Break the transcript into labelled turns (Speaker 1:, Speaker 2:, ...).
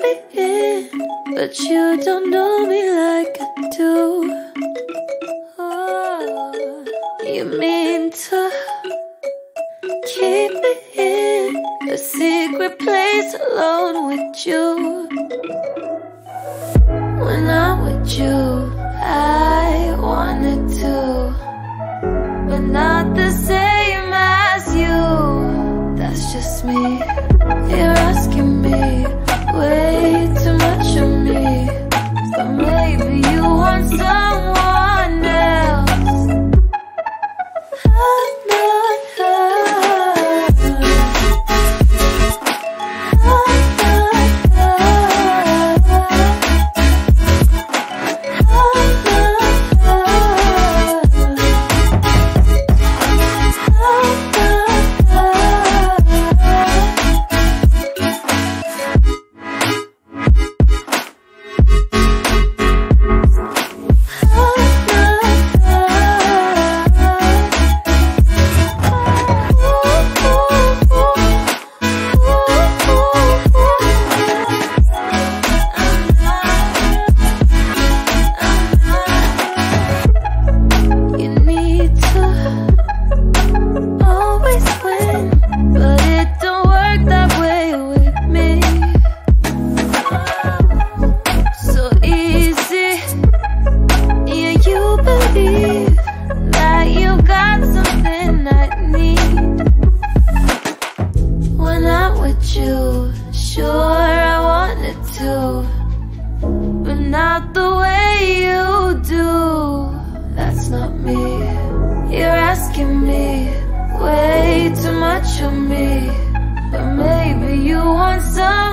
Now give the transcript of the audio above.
Speaker 1: me in, but you don't know me like I do. Oh, you mean to keep me in a secret place alone with you. When I'm with you, I wanted to, but not the same as you. That's just me. You're asking me way too much of me, but maybe you want someone else. I'm not her. I'm not way too much of me, but maybe you want some